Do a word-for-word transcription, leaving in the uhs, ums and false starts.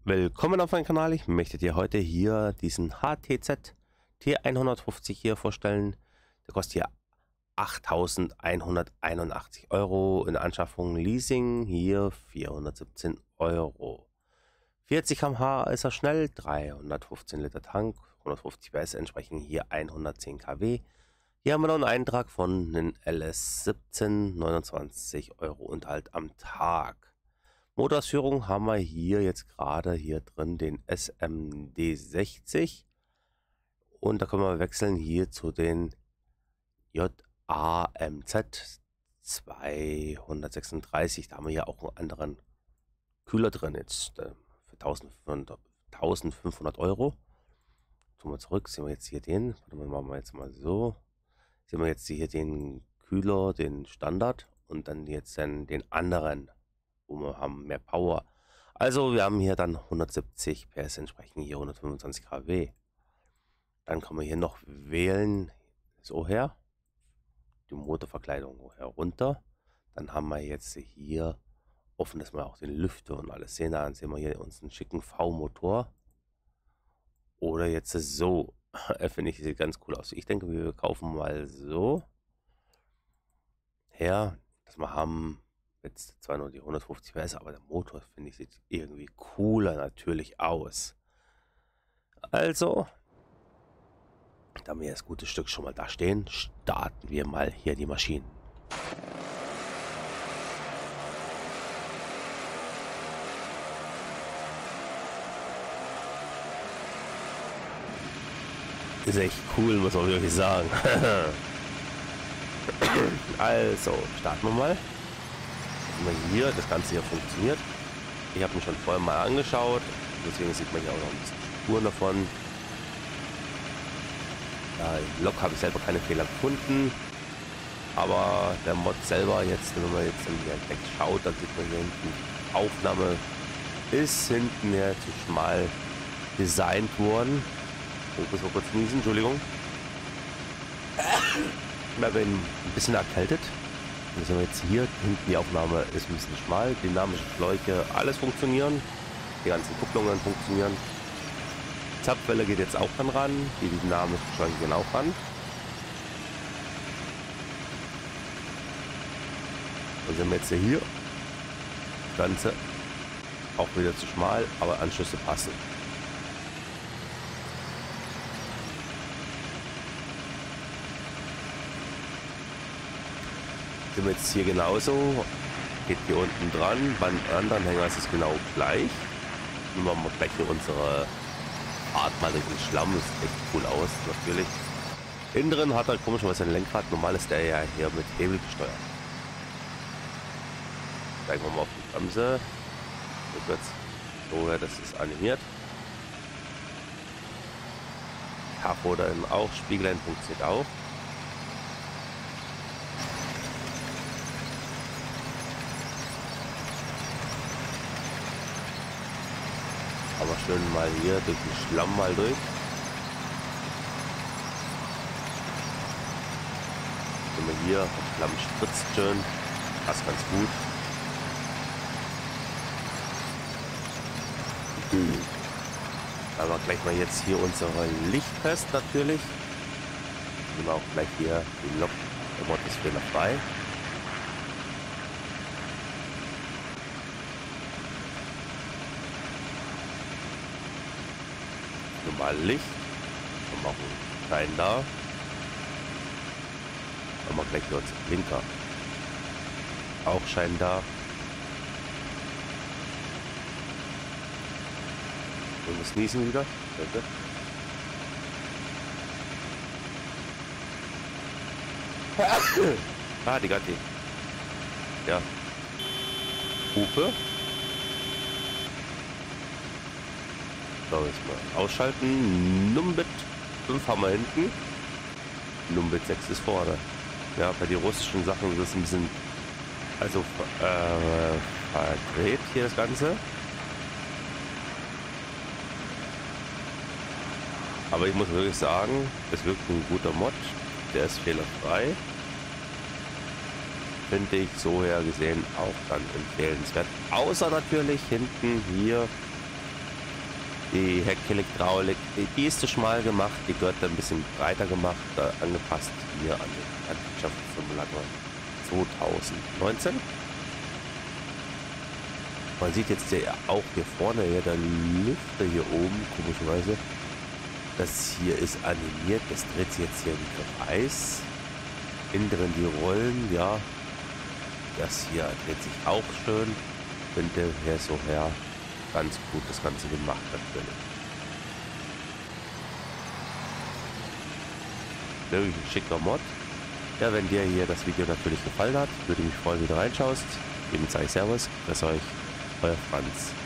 Willkommen auf meinem Kanal. Ich möchte dir heute hier diesen H T Z T hundertfünfzig hier vorstellen. Der kostet hier achttausendeinhunderteinundachtzig Euro. In der Anschaffung Leasing hier vierhundertsiebzehn Euro. vierzig Kilometer pro Stunde ist er schnell, dreihundertfünfzehn Liter Tank, hundertfünfzig P S entsprechen hier hundertzehn Kilowatt. Hier haben wir noch einen Eintrag von den L S siebzehn, neunundzwanzig Euro Unterhalt am Tag. Motorausführung haben wir hier jetzt gerade hier drin den S M D sechzig und da können wir wechseln hier zu den J A M Z zweihundertsechsunddreißig. Da haben wir ja auch einen anderen Kühler drin jetzt äh, für eintausendfünfhundert Euro. Tun wir zurück, sehen wir jetzt hier den, warte mal, machen wir jetzt mal so, sehen wir jetzt hier den Kühler, den Standard und dann jetzt den, den anderen, wo wir haben mehr Power. Also wir haben hier dann hundertsiebzig P S entsprechen hier hundertfünfundzwanzig Kilowatt. Dann kann man hier noch wählen, so her, die Motorverkleidung herunter. Dann haben wir jetzt hier offen, dass wir auch den Lüfter und alles sehen. Dann sehen wir hier uns einen schicken V-Motor. Oder jetzt so, finde ich, sieht ganz cool aus. Ich denke, wir kaufen mal so her, dass wir haben jetzt zwar nur die hundertfünfzig P S, aber der Motor, finde ich, sieht irgendwie cooler natürlich aus. Also, da wir das gute Stück schon mal da stehen, starten wir mal hier die Maschinen. Ist echt cool, muss man wirklich sagen. Also, starten wir mal. Hier das Ganze hier funktioniert. Ich habe mich schon vorher mal angeschaut, deswegen sieht man hier auch noch ein bisschen Spuren davon. Ja, im Log habe ich selber keine Fehler gefunden, aber der Mod selber jetzt, wenn man jetzt hier direkt schaut, dann sieht man hier hinten, Aufnahme ist hinten her zu schmal designt worden. Ich muss mal kurz niesen, Entschuldigung. Ich bin ein bisschen erkältet. Also jetzt hier hinten die Aufnahme ist ein bisschen schmal, dynamische Schläuche, alles funktionieren, die ganzen Kupplungen funktionieren. Zapfwelle geht jetzt auch dann ran, die dynamischen Schläuche gehen auch ran. Und sind wir jetzt hier, das Ganze auch wieder zu schmal, aber Anschlüsse passen. Sind wir jetzt hier genauso, geht hier unten dran, beim anderen Hänger ist es genau gleich. Nehmen wir mal gleich hier unsere Art mal durch den Schlamm, das sieht echt cool aus natürlich. Innen drin hat er komischerweise ein Lenkrad, normal ist der ja hier mit Hebel gesteuert. Steigen wir mal auf die Bremse, rückwärts, so ja, das ist animiert. Tacho da innen auch, Spiegelein funktioniert auch. Aber schön mal hier durch den Schlamm mal durch. Wenn wir hier, der Schlamm spritzt schön, passt ganz gut. Mhm. Dann haben wir gleich mal jetzt hier unsere Lichtfest natürlich. Nehmen wir auch gleich hier die Lok, der Mod ist fehlerfrei. Normal Licht, dann machen wir einen Schein da, dann machen wir gleich hier unsere Blinker, auch Schein da. Und das Niesen wieder, bitte. Ah, die Gatti. Ja. Hupe. So, jetzt mal ausschalten. Numbit fünf haben wir hinten. Numbit sechs ist vorne. Ja, bei den russischen Sachen ist es ein bisschen, also äh, verdreht hier das Ganze. Aber ich muss wirklich sagen, es ist wirklich ein guter Mod. Der ist fehlerfrei. Finde ich so her gesehen auch dann empfehlenswert. Außer natürlich hinten hier Die Heckhydraulik, die, die ist zu schmal gemacht, die gehört ein bisschen breiter gemacht, äh, angepasst hier an den Landwirtschaftssimulator zweitausendneunzehn. Man sieht jetzt ja auch hier vorne, ja, der Lüfter hier oben, komischerweise. Das hier ist animiert, das dreht sich jetzt hier im Kreis. Innen drin die Rollen, ja. Das hier dreht sich auch schön. Könnte her so her ganz gut das Ganze gemacht natürlich. Wirklich ein schicker Mod. Ja, wenn dir hier das Video natürlich gefallen hat, würde mich freuen, wenn du reinschaust. Eben sage ich Servus, grüß euch, euer Franz.